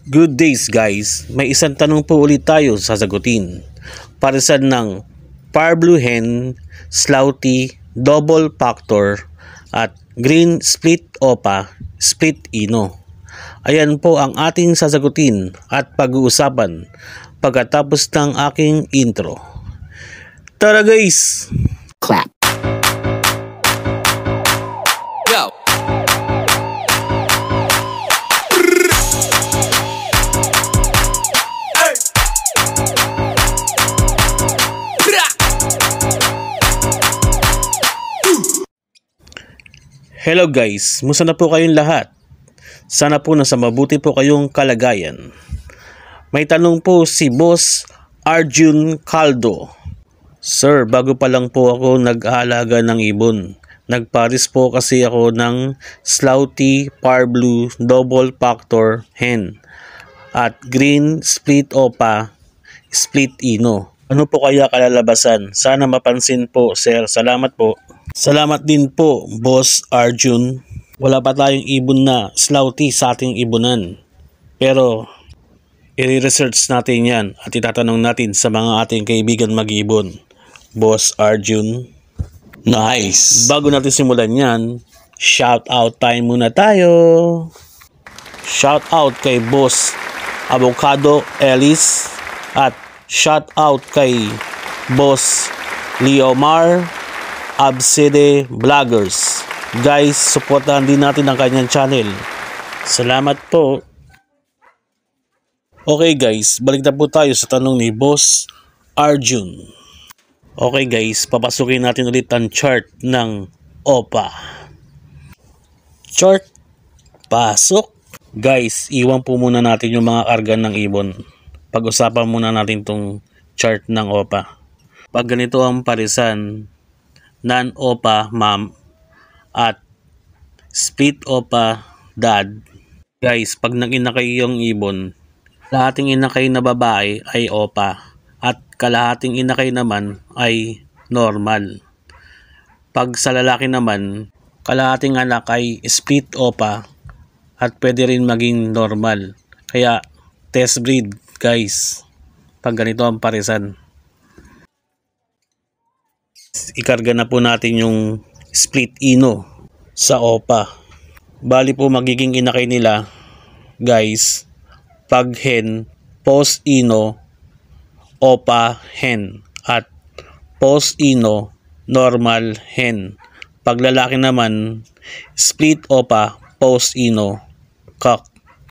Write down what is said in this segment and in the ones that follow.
Good days guys, may isang tanong po ulit tayo sasagutin. Parisan ng Parbleu Hen, Slouty, Double Factor at Green Split Opa, Split Ino. Ayan po ang ating sasagutin at pag-uusapan pagkatapos ng aking intro. Tara guys! Clap. Go! Hello guys, musta na po kayong lahat? Sana po nasa mabuti po kayong kalagayan. May tanong po si Boss Arjun Caldo. Sir, bago pa lang po ako nag-aalaga ng ibon. Nagparis po kasi ako ng Slouty, Parbleu, Double Factor Hen at Green Split Opa, Split Ino. Ano po kaya kalalabasan? Sana mapansin po, sir. Salamat po. Salamat din po, Boss Arjun. Wala pa tayong ibon na Slouty sa ating ibonan. Pero, i-research natin yan at itatanong natin sa mga ating kaibigan mag-ibon. Boss Arjun. Nice! Bago natin simulan yan, shout out time muna tayo. Shout out kay Boss Avocado Ellis at shout out kay Boss Leomar Absede Vloggers. Guys, supportahan din natin ang kanyang channel. Salamat po. Okay guys, balik na po tayo sa tanong ni Boss Arjun. Okay guys, papasukin natin ulit ang chart ng OPA. Chart, pasok. Guys, iwan po muna natin yung mga karga ng ibon. Pag-usapan muna natin tong chart ng OPA. Pag ganito ang parisan, non-OPA ma'am at split OPA dad. Guys, pag nag-inakay yung ibon, kalahating inakay na babae ay OPA at kalahating inakay naman ay normal. Pag sa lalaki naman, kalahating anak ay split OPA at pwede rin maging normal. Kaya test breed guys, pag ganito ang parisan. Ikarga na po natin yung split ino sa OPA. Bali po magiging inakay nila guys, pag hen, post ino, OPA hen at post ino, normal hen. Pag lalaki naman, split OPA, post ino, cock.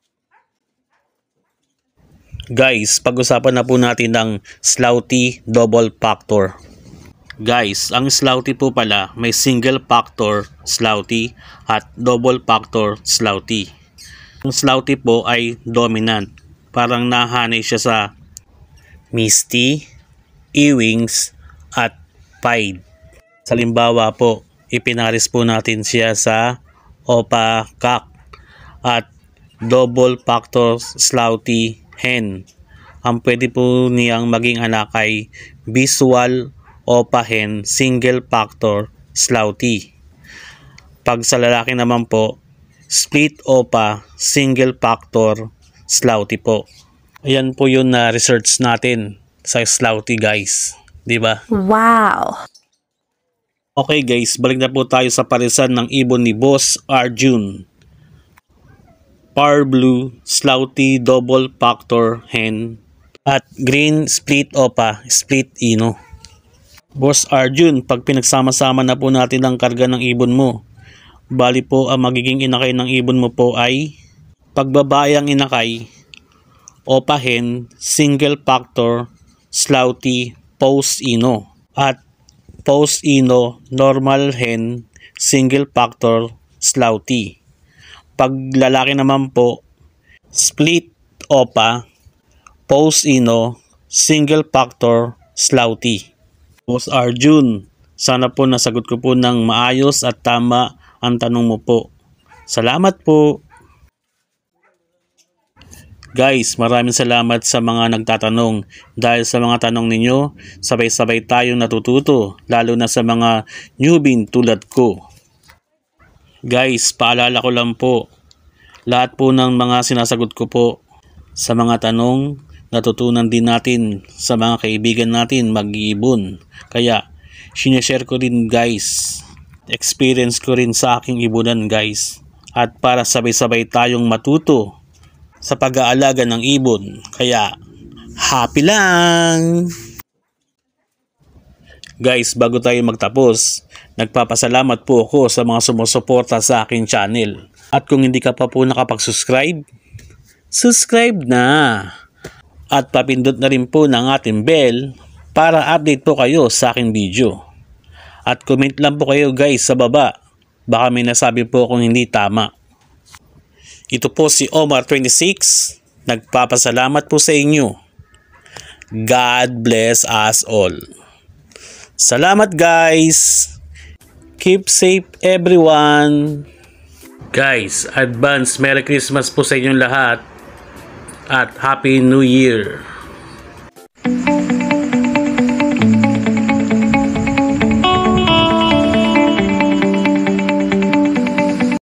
Guys, pag-usapan na po natin ng Slouty Double Factor. Guys, ang Slouty po pala may single factor Slouty at double factor Slouty. Ang Slouty po ay dominant. Parang nahanay siya sa Misty, Ewings at Pied. Sa limbawa po, ipinaris po natin siya sa OPA Cock at double factor Slouty Hen. Ang pwede po niyang maging anak ay Visual OPA Hen single factor Slouty. Pag sa lalaki naman po, split OPA single factor Slouty po. Ayan po yun na research natin sa Slouty guys, di ba? Wow. Okay guys, balik na po tayo sa parisan ng ibon ni Boss Arjun. Parbleu, Slouty Double Factor Hen at Green Split OPA, Split Ino. Boss Arjun, pag pinagsama-sama na po natin ang karga ng ibon mo, bali po ang magiging inakay ng ibon mo po ay pagbabae ang inakay, OPA Hen, single factor, Slouty, post ino at post ino, normal hen, single factor, Slouty. Pag lalaki naman po, split OPA, post ino, single factor, Slouty. Boss Arjun, sana po nasagot ko po ng maayos at tama ang tanong mo po. Salamat po. Guys, maraming salamat sa mga nagtatanong. Dahil sa mga tanong ninyo, sabay-sabay tayong natututo, lalo na sa mga newbie tulad ko. Guys, paalala ko lang po, lahat po ng mga sinasagot ko po Sa mga tanong, natutunan din natin sa mga kaibigan natin mag-iibon. Kaya, sineshare ko rin guys. Experience ko rin sa aking ibunan guys. At para sabay-sabay tayong matuto sa pag-aalaga ng ibon. Kaya, happy lang! Guys, bago tayo magtapos, nagpapasalamat po ako sa mga sumusuporta sa aking channel. At kung hindi ka pa po nakapag-subscribe, subscribe na! At papindot na rin po ng ating bell para update po kayo sa aking video. At comment lang po kayo guys sa baba, baka may nasabi po akong hindi tama. Ito po si Omar26, nagpapasalamat po sa inyo. God bless us all. Salamat guys! Keep safe everyone! Guys, advance Merry Christmas po sa inyong lahat at Happy New Year!